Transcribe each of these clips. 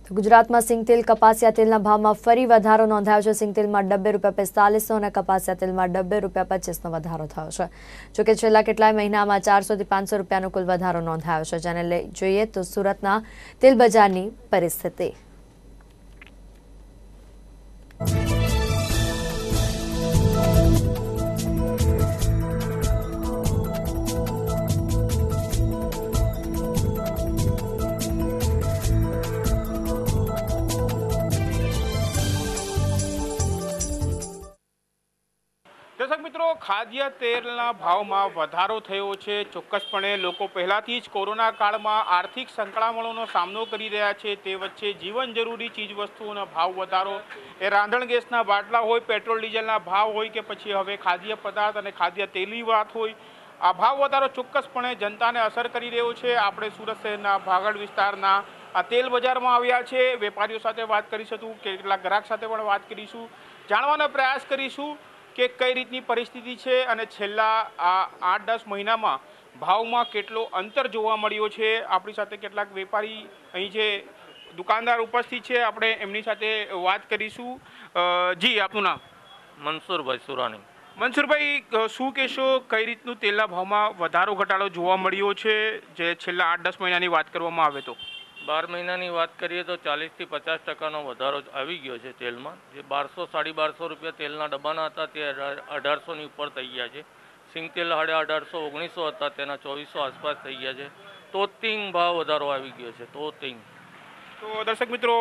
તો ગુજરાતમાં સિંગતેલ કપાસિયા તેલના ભાવમાં ફરી વધારો નોંધાયો છે। સિંગતેલમાં ડબ્બે ₹45 અને કપાસિયા તેલમાં ડબ્બે ₹25નો વધારો થયો છે। જોકે છેલ્લા કેટલાય મહિનામાં 400 થી 500 રૂપિયાનો કુલ વધારો નોંધાયો છે। જેને લઈ જોઈએ તો સુરતના તેલ બજારની પરિસ્થિતિ। દર્શક મિત્રો, ખાદ્ય તેલના ભાવમાં વધારો થયો છે। ચોક્કસપણે લોકો પહેલાથી જ કોરોના કાળમાં આર્થિક સંકળામણોનો સામનો કરી રહ્યા છે। તે વચ્ચે જીવન જરૂરી ચીજવસ્તુઓના ભાવ વધારો, એ રાંધણ ગેસના બાટલા હોય, પેટ્રોલ ડીઝલના ભાવ હોય કે પછી હવે ખાદ્ય પદાર્થ અને ખાદ્ય તેલની વાત હોય, આ ભાવ વધારો ચોક્કસપણે જનતાને અસર કરી રહ્યો છે। આપણે સુરત શહેરના ભાગળ વિસ્તારના આ તેલ બજારમાં આવ્યા છે। વેપારીઓ સાથે વાત કરીશું, કેટલાક ગ્રાહક સાથે પણ વાત કરીશું, જાણવાનો પ્રયાસ કરીશું કે કઈ રીતની પરિસ્થિતિ છે અને છેલ્લા આ 8-10 મહિનામાં ભાવમાં કેટલો અંતર જોવા મળ્યો છે। આપણી સાથે કેટલાક વેપારી અહીં જે દુકાનદાર ઉપસ્થિત છે, આપણે એમની સાથે વાત કરીશું। જી, આપનું નામ? મંસૂરભાઈ સુરાણી। મંસૂરભાઈ, શું કહેશો, કઈ રીતનું તેલના ભાવમાં વધારો ઘટાડો જોવા મળ્યો છે જે છેલ્લા 8-10 મહિનાની વાત કરવામાં આવે તો? 12 મહિનાની વાત કરીએ તો 40 થી 50% વધારો આવી ગયો છે તેલમાં। જે 1200-1250 રૂપિયા તેલના ડબ્બાના હતા તે 1800ની ઉપર થઈ ગયા છે। સિંગતેલ 1850, 1900 હતા તેના 2400 આસપાસ થઈ ગયા છે। તોતિંગ ભાવ વધારો આવી ગયો છે, તોતિંગ। તો દર્શક મિત્રો,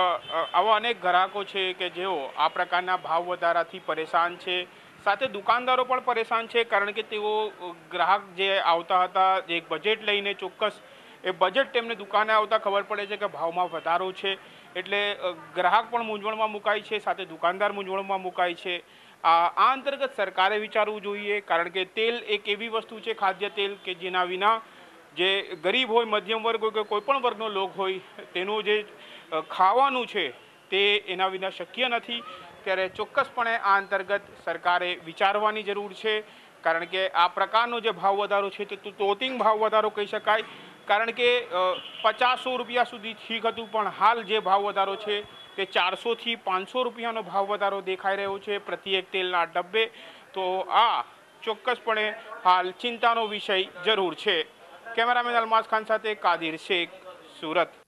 આવા અનેક ગ્રાહકો છે કે જેઓ આ પ્રકારના ભાવ વધારાથી પરેશાન છે। સાથે દુકાનદારો પણ પરેશાન છે, કારણ કે તેઓ ગ્રાહક જે આવતા હતા એક બજેટ લઈને, ચોક્કસ એ બજેટ તેમને દુકાને આવતા ખબર પડે છે કે ભાવમાં વધારો છે, એટલે ગ્રાહક પણ મૂંઝવણમાં મુકાય છે, સાથે દુકાનદાર મૂંઝવણમાં મુકાય છે। આ અંતર્ગત સરકારે વિચારવું જોઈએ, કારણ કે તેલ એક એવી વસ્તુ છે, ખાદ્ય તેલ, કે જેના વિના જે ગરીબ હોય, મધ્યમ વર્ગ હોય કે કોઈ પણ વર્ગનો લોક હોય, તેનું જે ખાવાનું છે તે એના વિના શક્ય નથી। ત્યારે ચોક્કસપણે આ અંતર્ગત સરકારે વિચારવાની જરૂર છે, કારણ કે આ પ્રકારનો જે ભાવ વધારો છે તે તોતિંગ ભાવ વધારો કહી શકાય। કારણ કે 50-100 રૂપિયા સુધી ઠીક હતું, પણ હાલ જે ભાવ વધારો છે તે 400 થી 500 રૂપિયાનો ભાવ વધારો દેખાઈ રહ્યો છે પ્રત્યેક તેલના ડબ્બે। તો આ ચોક્કસપણે હાલ ચિંતાનો વિષય જરૂર છે। કેમેરામેન અલમાસ ખાન સાથે કાદિર શેખ, સુરત।